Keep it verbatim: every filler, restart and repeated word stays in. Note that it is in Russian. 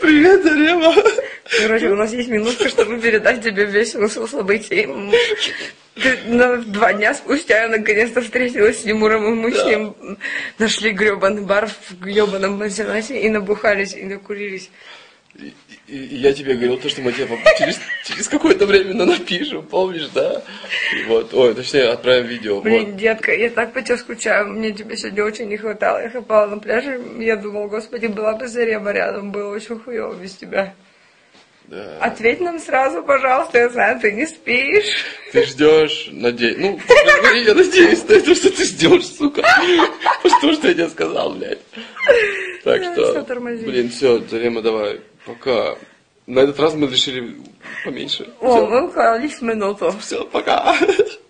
Привет, Зарема. Короче, у нас есть минутка, чтобы передать тебе весь смысл событий. Ты, ну, два дня спустя я наконец-то встретилась с Тимуром, и мы да. с ним нашли гребаный бар в гребаном пансионате и набухались, и накурились. И, и, и я тебе говорил то, что мы тебе через, через какое-то время напишем, помнишь, да? И вот, ой, точнее, отправим видео. Блин, вот. детка, я так по тебе скучаю, мне тебя сегодня очень не хватало. Я хапала на пляже, я думала, господи, была бы Зарема рядом, было очень хуёво без тебя. Да. Ответь нам сразу, пожалуйста, я знаю, ты не спишь. Ты ждешь, надеюсь. Ну, я надеюсь на то, что ты ждешь, сука. Что что я тебе сказал, блядь. Так что, блин, все, Зарема, давай, пока. На этот раз мы решили поменьше. О, мы укладывались в минуту. Все, пока.